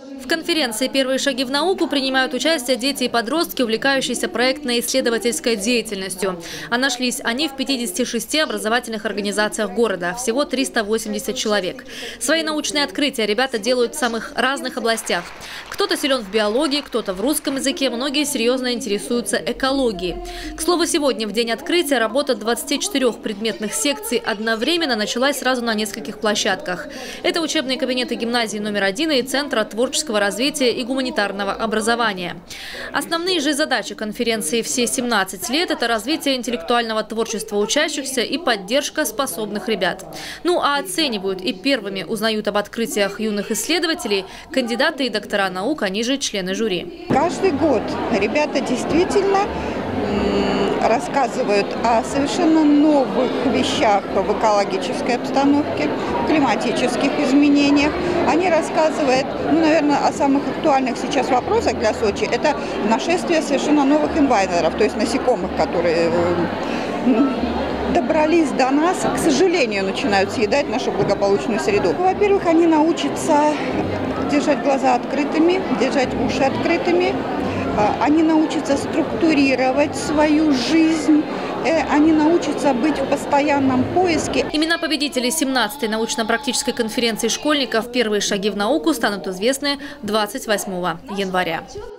В конференции «Первые шаги в науку» принимают участие дети и подростки, увлекающиеся проектно-исследовательской деятельностью. А нашлись они в 56 образовательных организациях города. Всего 380 человек. Свои научные открытия ребята делают в самых разных областях. Кто-то силен в биологии, кто-то в русском языке, многие серьезно интересуются экологией. К слову, сегодня, в день открытия, работа 24 предметных секций одновременно началась сразу на нескольких площадках. Это учебные кабинеты гимназии номер 1 и Центра творческого развития и гуманитарного образования. Основные же задачи конференции «Все 17 лет» – это развитие интеллектуального творчества учащихся и поддержка способных ребят. Ну а оценивают и первыми узнают об открытиях юных исследователей кандидаты и доктора наук, они же члены жюри. Каждый год ребята действительно рассказывают о совершенно новых вещах в экологической обстановке, климатических изменениях. Они рассказывают, наверное, о самых актуальных сейчас вопросах для Сочи. Это нашествие совершенно новых инвайзеров, то есть насекомых, которые добрались до нас, к сожалению, начинают съедать нашу благополучную среду. Во-первых, они научатся держать глаза открытыми, держать уши открытыми. Они научатся структурировать свою жизнь, они научатся быть в постоянном поиске. Имена победителей 17-й научно-практической конференции школьников «Первые шаги в науку» станут известны 28 января.